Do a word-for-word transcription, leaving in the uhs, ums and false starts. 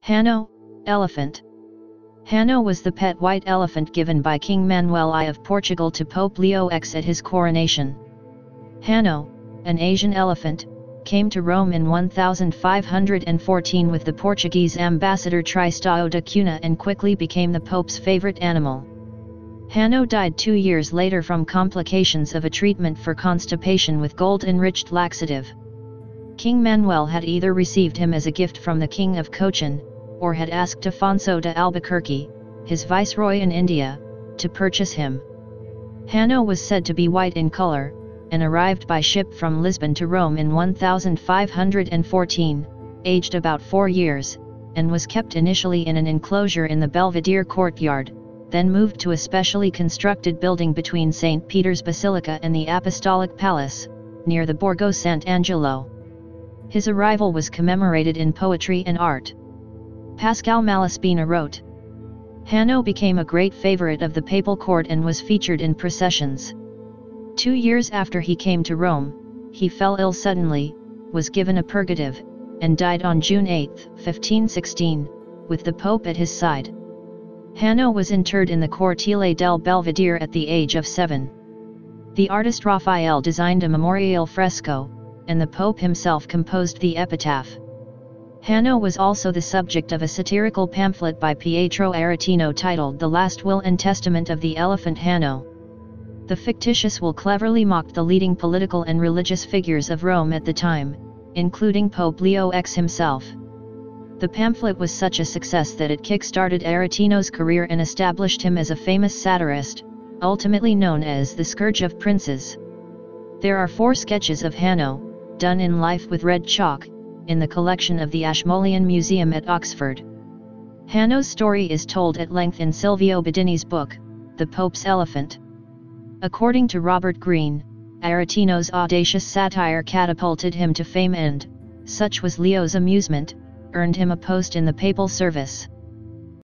Hanno, elephant. Hanno was the pet white elephant given by King Manuel I of Portugal to Pope Leo the Sixth at his coronation. Hanno, an Asian elephant, came to Rome in one thousand five hundred fourteen with the Portuguese ambassador Tristão da Cunha and quickly became the Pope's favorite animal. Hanno died two years later from complications of a treatment for constipation with gold-enriched laxative. King Manuel had either received him as a gift from the King of Cochin, or had asked Afonso de Albuquerque, his viceroy in India, to purchase him. Hanno was said to be white in color, and arrived by ship from Lisbon to Rome in one thousand five hundred fourteen, aged about four years, and was kept initially in an enclosure in the Belvedere courtyard, then moved to a specially constructed building between Saint Peter's Basilica and the Apostolic Palace, near the Borgo Sant'Angelo. His arrival was commemorated in poetry and art. Pascal Malaspina wrote, "Hanno became a great favorite of the papal court and was featured in processions. Two years after he came to Rome, he fell ill suddenly, was given a purgative, and died on June eighth, fifteen sixteen, with the Pope at his side." Hanno was interred in the Cortile del Belvedere at the age of seven. The artist Raphael designed a memorial fresco, and the Pope himself composed the epitaph. Hanno was also the subject of a satirical pamphlet by Pietro Aretino titled The Last Will and Testament of the Elephant Hanno. The fictitious will cleverly mocked the leading political and religious figures of Rome at the time, including Pope Leo the Sixth himself. The pamphlet was such a success that it kick-started Aretino's career and established him as a famous satirist, ultimately known as the Scourge of Princes. There are four sketches of Hanno, done in life with red chalk, in the collection of the Ashmolean Museum at Oxford. Hanno's story is told at length in Silvio Bedini's book, The Pope's Elephant. According to Robert Greene, Aretino's audacious satire catapulted him to fame and, such was Leo's amusement, earned him a post in the papal service.